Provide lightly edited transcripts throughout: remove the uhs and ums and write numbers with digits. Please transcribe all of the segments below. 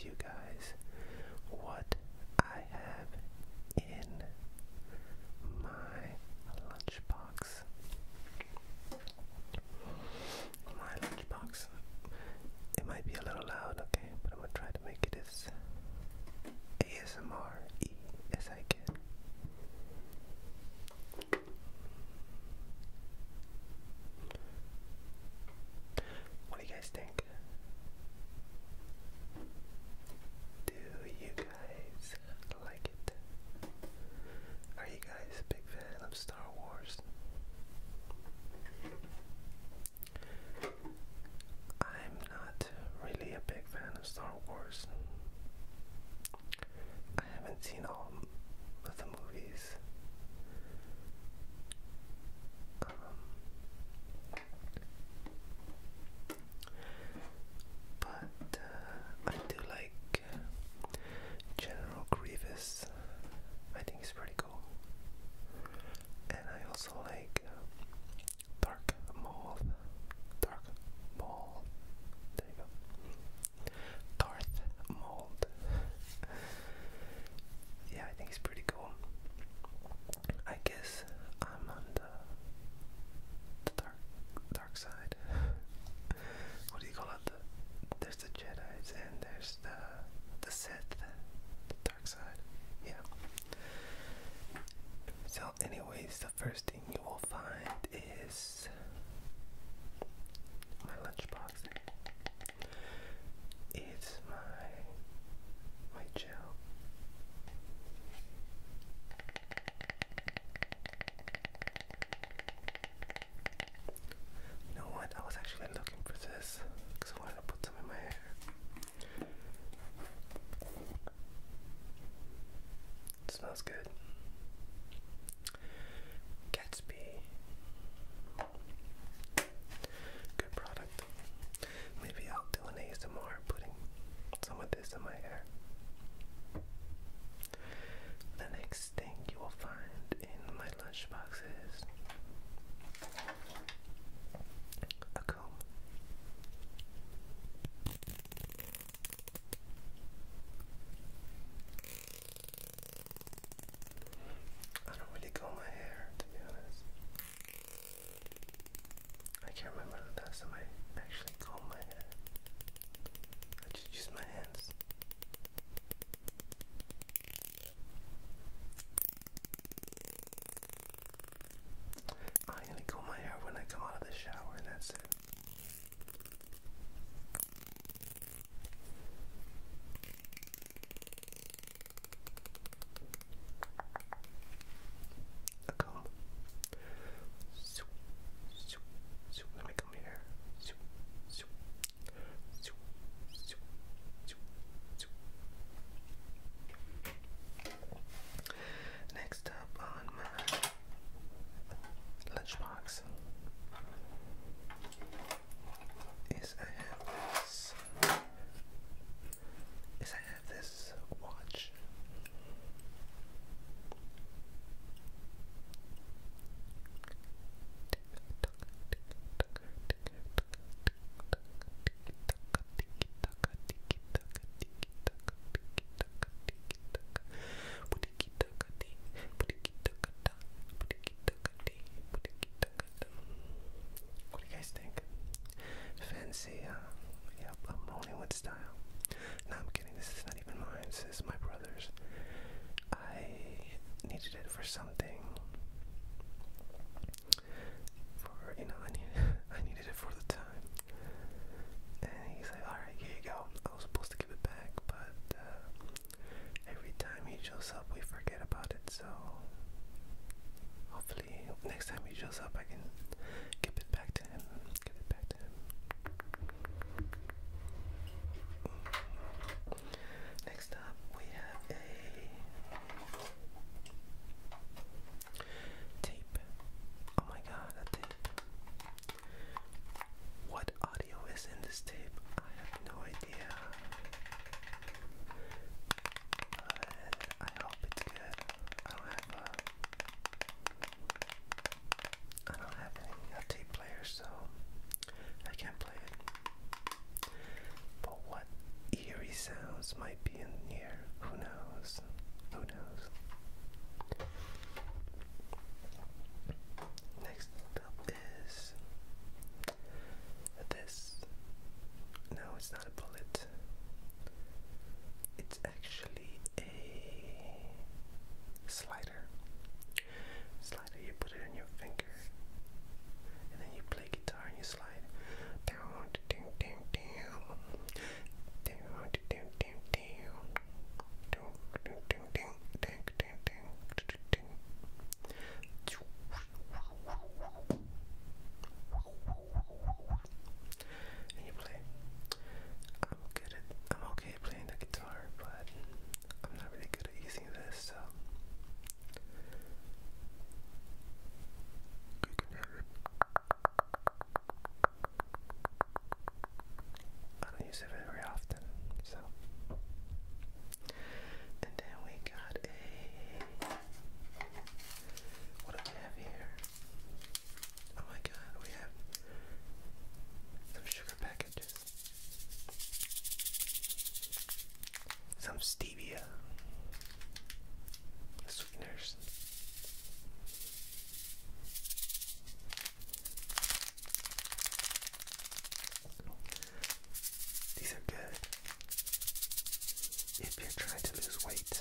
you guys what I have in my lunchbox. My lunchbox. It might be a little loud, okay, but I'm gonna try to make it as ASMR-y as I can. What do you guys think? Do you guys like it? Are you guys a big fan of Star Wars? I'm not really a big fan of Star Wars. I haven't seen all of the movies. But I do like General Grievous. I think he's pretty cool. And I also like Dark Maul. Dark Maul. There you go. Darth Maul. Yeah, I think he's pretty cool. I guess I'm on the dark side. What do you call it? There's the Jedi's and there's the Sith, the dark side. Yeah. So, anyways, the first thing you will find is my lunchbox. It's my gel. You know what? I was actually looking for this because I wanted to put some in my hair. It smells good. Gatsby. Good product. Maybe I'll do an ASMR putting some of this in my hair. The next thing you will find in my lunchbox is a comb. I don't really comb my hair, to be honest. I can't remember the last time I actually combed my hair. I just use my hands. I only comb my hair when I come out of the shower, and that's it. A comb. Zoop, zoop, zoop. Let me comb your hair. Zoop, zoop, zoop, zoop, zoop, zoop. Next up on my lunchbox is I have this watch. What do you guys think? Fancy, yep, I'm rolling with style. No, I'm kidding, this is not even mine, this is my brother's. I needed it for something. I needed it for the time. And he's like, alright, here you go. I was supposed to give it back, but every time he shows up, we forget about it, so hopefully next time he shows up, I can give it back to him. Give it back to him. Next up, we have a tape. Oh my god, a tape. What audio is in this tape? I have no idea. But I hope it's good. I don't have else might be in here. Who knows? Who knows? Next up is this. No, it's not a bullet. It's actually a slider. Slider, you put it in your finger, and then you play guitar and you slide down, down, down, down, down, down, down, down, down, down, down, down, down, down, down. And you play. I'm okay at playing the guitar, but I'm not really good at using this, so you can have it. I don't use it very often, so. And then we got what do we have here? Oh my god, we have some sugar packages. Some stevia sweeteners. These are good if you're trying to lose weight.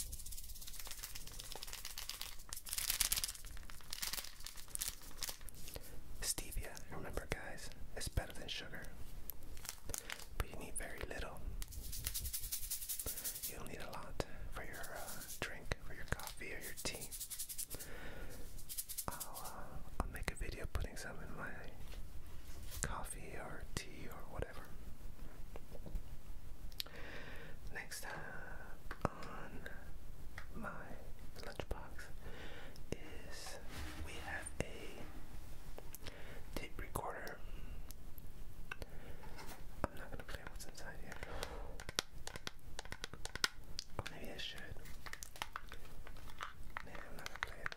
Stevia, remember guys, it's better than sugar, but you need very little. You don't need a lot for your drink, for your coffee or your tea. I'll make a video putting some in my coffee or tea or whatever. Next up on my lunchbox is we have a tape recorder. I'm not gonna play what's inside here. Or maybe I should. Maybe I'm not gonna play it.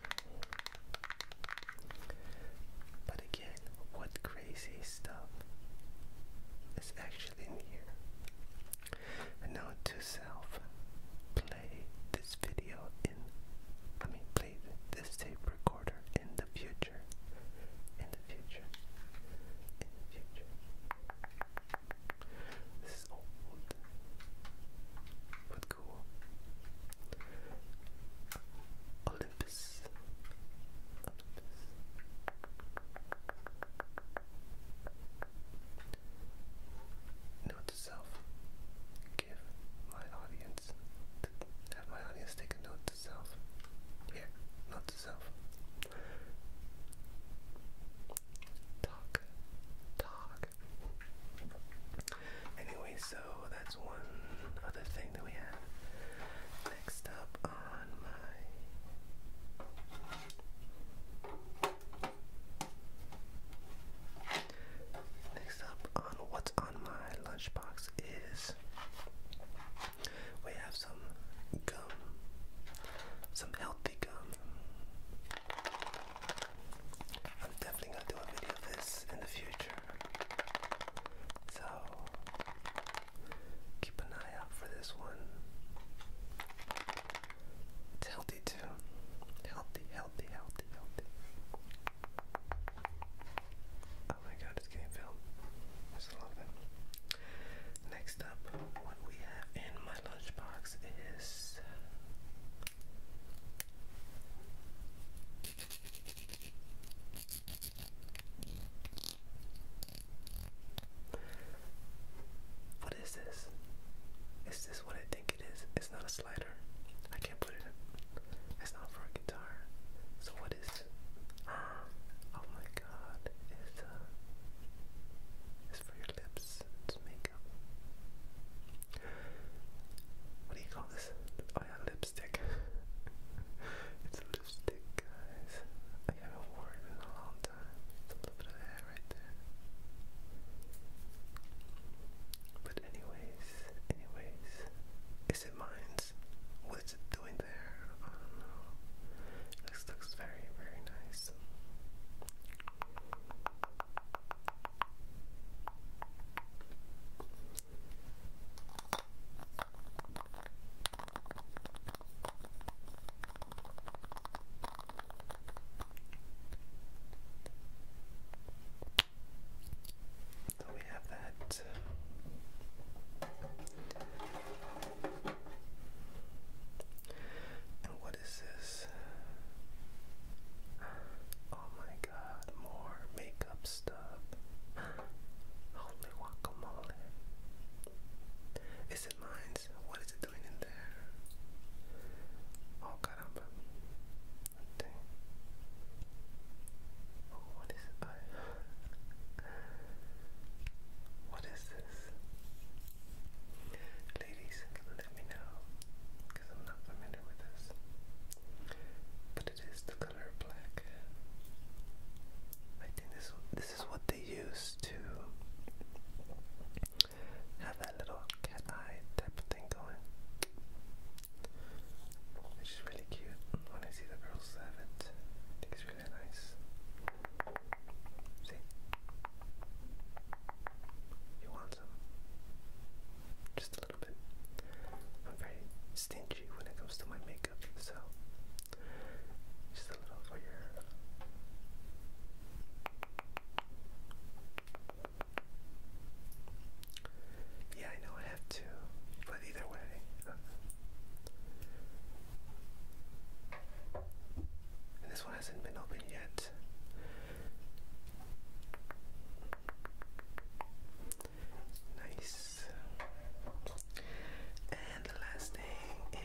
But again, what crazy stuff is actually in here. And note to self, play this video play this tape recorder in the future. In the future. In the future. This is old, but cool. Olympus. Note to self, have my audience take a note to self. Here, note to self. Talk. Anyway, so that's one other thing that we have. Next up on what's on my lunchbox is we have some gum, some healthy gum. I'm definitely gonna do a video of this in the future, so keep an eye out for this one. It's healthy too. Healthy, healthy, healthy, healthy. Oh my god, it's getting filmed. There's a lot of it. Next up, what we have in my lunchbox is what is this? Is this what I think it is? It's not a slider. I can't put it in. It's not for a guitar. So what is it? Oh my god. It's for your lips. It's makeup. What do you call this? Oh yeah, lipstick. It's a lipstick, guys. I haven't worn it in a long time. It's a little bit of hair right there. But anyways, is it mine? What is it doing there? I don't know. This looks very comes to my makeup. So just a little for your yeah, I know I have to, but either way. And this one hasn't been opened yet. Nice. And the last thing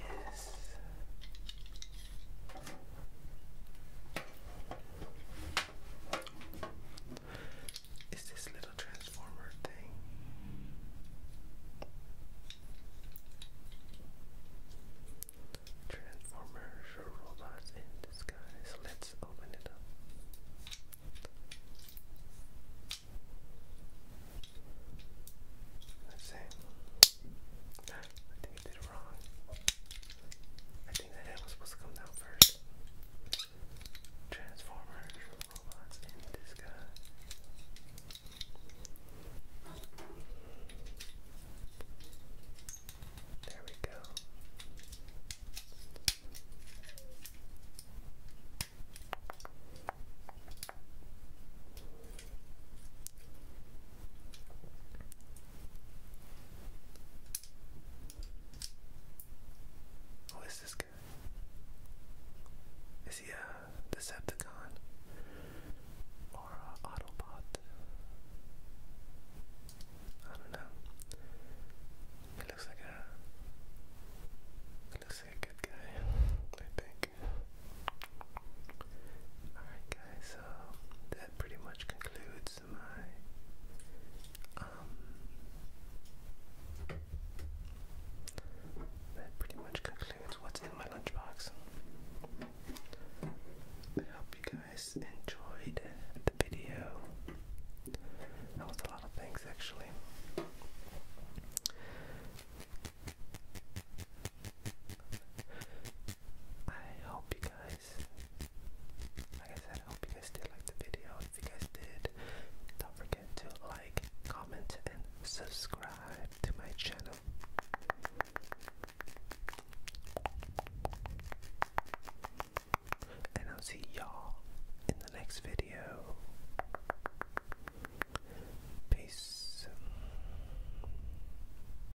is this little transformer thing. Transformers or robots in disguise. Let's open it up. Let's see. I think I did it wrong. I think the head was supposed to come down first. Transformers, robots in disguise. There we go. Who is this guy? Is he a Decepticon or a Autobot? I don't know. He looks like a good guy, I think. Alright guys, so that pretty much concludes my what's in my lunchbox. I hope you guys enjoyed the video. That was a lot of things actually. I hope you guys, like I said, I hope you guys did like the video. If you guys did, don't forget to like, comment, and subscribe to my channel. And I'll see y'all in the next video.